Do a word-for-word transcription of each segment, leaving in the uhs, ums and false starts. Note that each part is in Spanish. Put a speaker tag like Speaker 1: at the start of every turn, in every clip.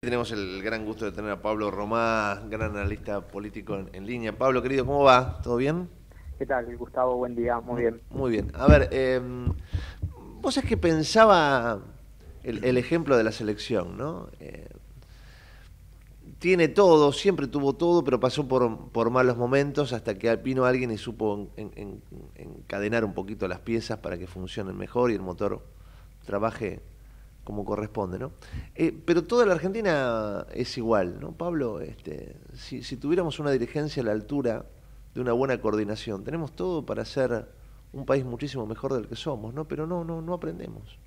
Speaker 1: Tenemos el gran gusto de tener a Pablo Romá, gran analista político en, en línea. Pablo, querido, ¿cómo va? ¿Todo bien?
Speaker 2: ¿Qué tal, Gustavo? Buen día, muy
Speaker 1: M-
Speaker 2: bien.
Speaker 1: Muy bien. A ver, eh, vos sabés que pensaba el, el ejemplo de la selección, ¿no? Eh, tiene todo, siempre tuvo todo, pero pasó por, por malos momentos hasta que vino alguien y supo en- en- encadenar un poquito las piezas para que funcionen mejor y el motor trabaje como corresponde, ¿no? Eh, pero toda la Argentina es igual, ¿no, Pablo? Este, si, si tuviéramos una dirigencia a la altura de una buena coordinación, tenemos todo para ser un país muchísimo mejor del que somos, ¿no? Pero no, no, no aprendemos.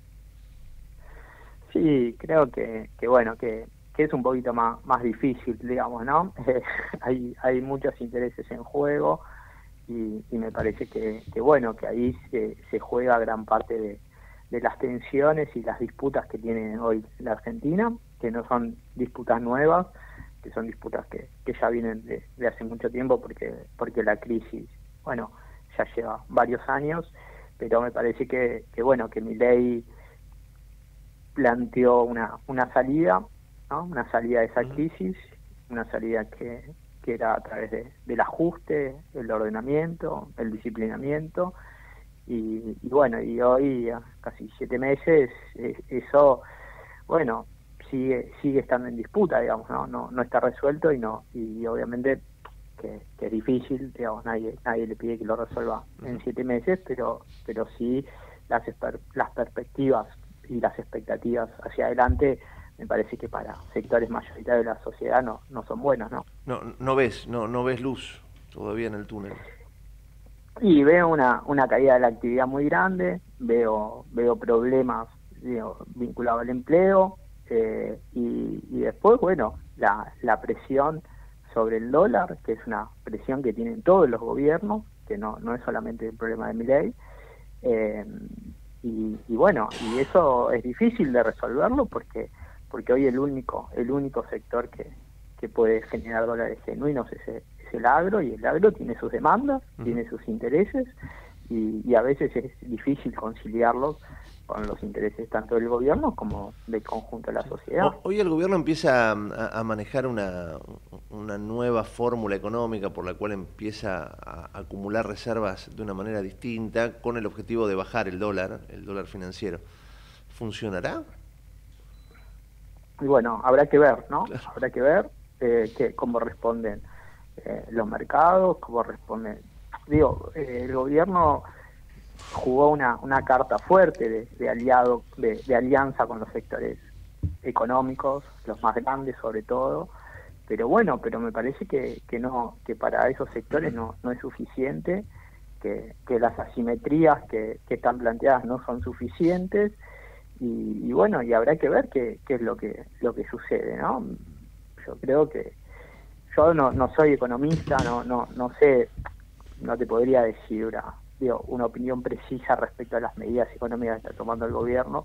Speaker 2: Sí, creo que, que bueno, que, que es un poquito más, más difícil, digamos, ¿no? Eh, hay, hay muchos intereses en juego y, y me parece que, que, bueno, que ahí se, se juega gran parte de, de las tensiones y las disputas que tiene hoy la Argentina, que no son disputas nuevas, que son disputas que, que ya vienen de, de hace mucho tiempo porque, porque la crisis, bueno, ya lleva varios años, pero me parece que, que bueno, que Milei planteó una, una salida, ¿no? Una salida de esa
Speaker 1: Ujú.
Speaker 2: crisis, una salida que, que era a través de, del ajuste, el ordenamiento, el disciplinamiento, y, y bueno, y hoy, a casi siete meses, eh, eso, bueno, sigue sigue estando en disputa, digamos, no no, no está resuelto y no y obviamente que, que es difícil, digamos, nadie nadie le pide que lo resuelva en
Speaker 1: Ujú.
Speaker 2: siete meses, pero pero sí las esper- las perspectivas y las expectativas hacia adelante me parece que para sectores mayoritarios de la sociedad no no son buenos, ¿no?
Speaker 1: No, no ves, no, no ves luz todavía en el túnel.
Speaker 2: Y veo una, una caída de la actividad muy grande, veo, veo problemas, digo, vinculados al empleo, eh, y, y después, bueno, la, la presión sobre el dólar, que es una presión que tienen todos los gobiernos, que no, no es solamente el problema de Milei, eh, y, y bueno, y eso es difícil de resolverlo porque porque hoy el único el único sector que, que puede generar dólares genuinos es, el- es el agro, y el agro tiene sus demandas,
Speaker 1: Ujú.
Speaker 2: tiene sus intereses, y, y a veces es difícil conciliarlos con los intereses tanto del gobierno como del conjunto de la
Speaker 1: Sí.
Speaker 2: sociedad.
Speaker 1: Ho- Hoy el gobierno empieza a, a manejar una, una nueva fórmula económica por la cual empieza a acumular reservas de una manera distinta con el objetivo de bajar el dólar, el dólar financiero. ¿Funcionará?
Speaker 2: Y bueno, habrá que ver, ¿no?
Speaker 1: Claro.
Speaker 2: Habrá que ver eh, que, cómo responden eh, los mercados, cómo responden. Digo, eh, el gobierno jugó una, una carta fuerte de, de aliado, de, de alianza con los sectores económicos, los más grandes sobre todo, pero bueno, pero me parece que, que no, que para esos sectores no, no es suficiente, que, que las asimetrías que, que están planteadas no son suficientes, y, y bueno, y habrá que ver qué, qué es lo que, lo que sucede, ¿no? Yo creo que, yo no, no soy economista, no, no, no sé, no te podría decir una, digo, una opinión precisa respecto a las medidas económicas que está tomando el gobierno,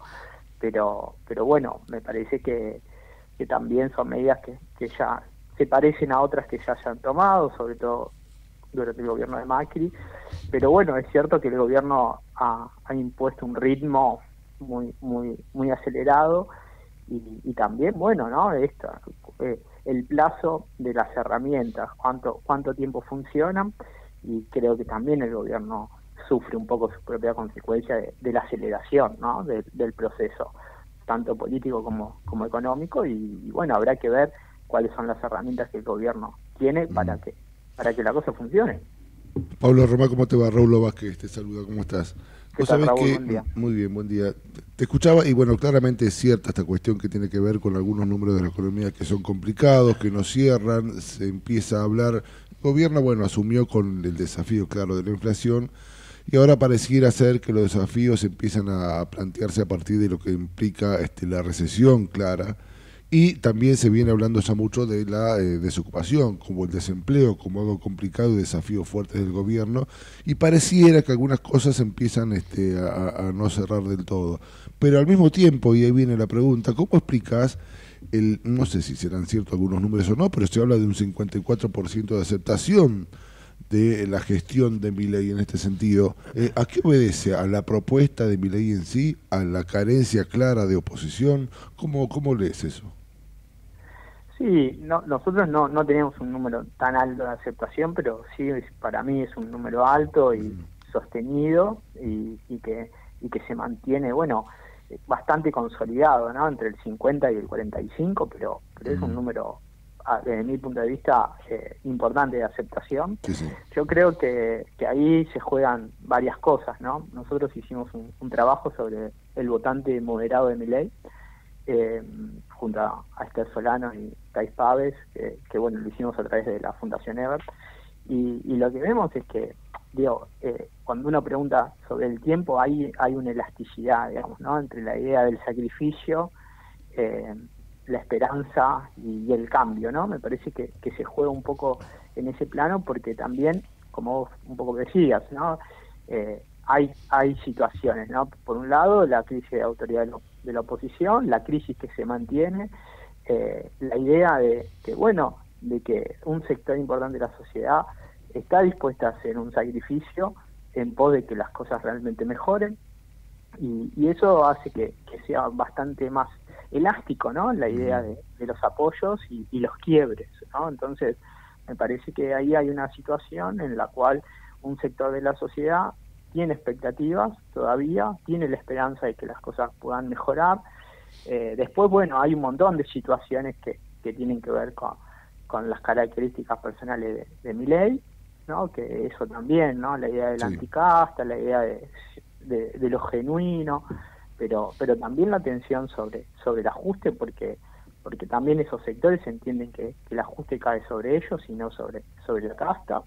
Speaker 2: pero, pero bueno, me parece que, que también son medidas que, que ya se parecen a otras que ya se han tomado, sobre todo durante el gobierno de Macri, pero bueno, es cierto que el gobierno ha, ha impuesto un ritmo muy, muy, muy acelerado, y, y también, bueno, ¿no? Esto, eh, el plazo de las herramientas, cuánto, cuánto tiempo funcionan, y creo que también el gobierno sufre un poco su propia consecuencia de, de la aceleración, ¿no? De, del proceso, tanto político como, como económico, y, y bueno, habrá que ver cuáles son las herramientas que el gobierno tiene
Speaker 3: Mm.
Speaker 2: para que, para que la cosa funcione.
Speaker 3: Pablo Romá, ¿cómo te va? Raúl Vázquez te saluda, ¿cómo estás?
Speaker 2: ¿Qué
Speaker 3: Vos
Speaker 2: tal,
Speaker 3: sabés
Speaker 2: Raúl?
Speaker 3: que,
Speaker 2: Buen
Speaker 3: mm,
Speaker 2: día.
Speaker 3: muy bien, buen día. Te escuchaba y bueno, claramente es cierta esta cuestión que tiene que ver con algunos números de la economía que son complicados, que no cierran, se empieza a hablar. El gobierno, bueno, asumió con el desafío, claro, de la inflación y ahora pareciera ser que los desafíos empiezan a plantearse a partir de lo que implica este, la recesión clara. Y también se viene hablando ya mucho de la eh, desocupación, como el desempleo, como algo complicado y desafíos fuertes del gobierno. Y pareciera que algunas cosas empiezan este, a, a no cerrar del todo. Pero al mismo tiempo, y ahí viene la pregunta, ¿cómo explicas el, no sé si serán ciertos algunos números o no, pero se habla de un cincuenta y cuatro por ciento de aceptación de la gestión de Milei en este sentido? Eh, ¿A qué obedece? ¿A la propuesta de Milei en sí? ¿A la carencia clara de oposición? ¿Cómo, cómo lees eso?
Speaker 2: Sí, no, nosotros no, no tenemos un número tan alto de aceptación, pero sí es- para mí es un número alto y sostenido y, y que y que se mantiene, bueno, eh, bastante consolidado, ¿no? Entre el cincuenta y el cuarenta y cinco, pero, pero es un número, a- desde mi punto de vista, eh, importante de aceptación.
Speaker 3: Sí, sí.
Speaker 2: Yo creo que, que ahí se juegan varias cosas, ¿no? Nosotros hicimos un, un trabajo sobre el votante moderado de Milei, eh, junto a, a Esther Solano y Thais Paves, que, que bueno, lo hicimos a través de la Fundación Ebert, y, y lo que vemos es que, digo, eh, cuando uno pregunta sobre el tiempo, hay, hay una elasticidad, digamos, ¿no? Entre la idea del sacrificio, eh, la esperanza y, y el cambio, ¿no? Me parece que, que se juega un poco en ese plano porque también, como vos un poco decías, ¿no? Eh, hay, hay situaciones, ¿no? Por un lado, la crisis de autoridad de, lo, de la oposición, la crisis que se mantiene, eh, la idea de que, bueno, de que un sector importante de la sociedad está dispuesta a hacer un sacrificio en pos de que las cosas realmente mejoren, y, y eso hace que, que sea bastante más elástico, ¿no? La idea de, de los apoyos y, y los quiebres, ¿no? Entonces, me parece que ahí hay una situación en la cual un sector de la sociedad tiene expectativas todavía, tiene la esperanza de que las cosas puedan mejorar. Eh, después, bueno, hay un montón de situaciones que, que tienen que ver con, con las características personales de, de Milei, ¿no? Que eso también, ¿no? La idea de la
Speaker 3: Sí.
Speaker 2: anticasta, la idea de, de, de lo genuino, pero pero también la tensión sobre sobre el ajuste, porque porque también esos sectores entienden que, que el ajuste cae sobre ellos y no sobre sobre la casta.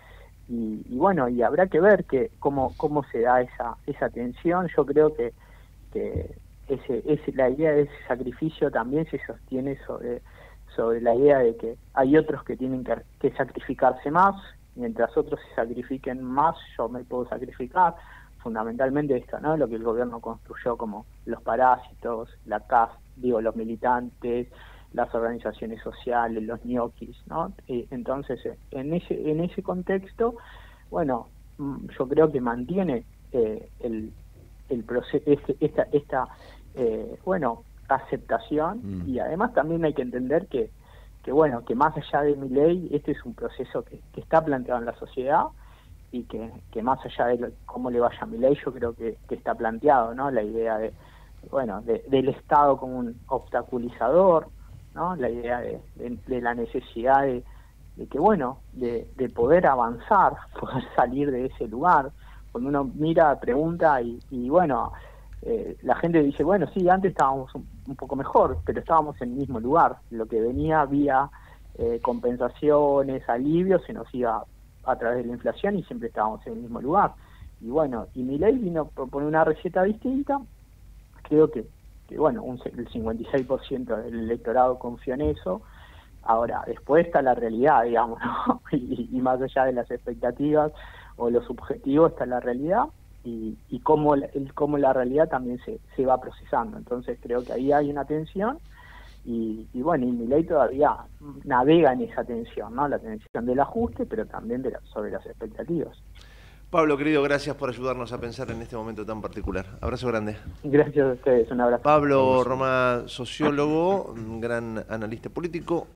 Speaker 2: Y, y bueno, y habrá que ver que cómo cómo se da esa esa tensión. Yo creo que que ese, ese la idea de ese sacrificio también se sostiene sobre sobre la idea de que hay otros que tienen que, que sacrificarse más, mientras otros se sacrifiquen más, yo me puedo sacrificar. Fundamentalmente esto, ¿no? Lo que el gobierno construyó como los parásitos, la C A S, digo, los militantes, las organizaciones sociales, los ñoquis, ¿no? Y entonces, en ese en ese contexto, bueno, yo creo que mantiene eh, el el proceso, este, esta esta eh, bueno, aceptación, mm. y además también hay que entender que que bueno, que más allá de mi ley, este es un proceso que, que está planteado en la sociedad, y que, que más allá de lo, cómo le vaya a mi ley, yo creo que, que está planteado, ¿no? La idea de, bueno, de, del Estado como un obstaculizador, ¿no? La idea de, de, de la necesidad de, de que, bueno, de, de poder avanzar, poder salir de ese lugar. Cuando uno mira, pregunta y, y bueno, eh, la gente dice, bueno, sí, antes estábamos un, un poco mejor, pero estábamos en el mismo lugar. Lo que venía vía eh, compensaciones, alivios, se nos iba a través de la inflación y siempre estábamos en el mismo lugar. Y bueno, y Milei vino a proponer una receta distinta. Creo que, que bueno, un, el cincuenta y seis por ciento del electorado confió en eso. Ahora, después está la realidad, digamos, ¿no? y, y más allá de las expectativas o los objetivos está la realidad, y, y cómo, el, cómo la realidad también se, se va procesando. Entonces creo que ahí hay una tensión. Y, y bueno, y Milei todavía navega en esa tensión, ¿no? La tensión del ajuste, pero también de la, sobre las expectativas.
Speaker 1: Pablo, querido, gracias por ayudarnos a pensar en este momento tan particular. Abrazo grande.
Speaker 2: Gracias a ustedes, un abrazo.
Speaker 1: Pablo Romá, sociólogo, gran analista político.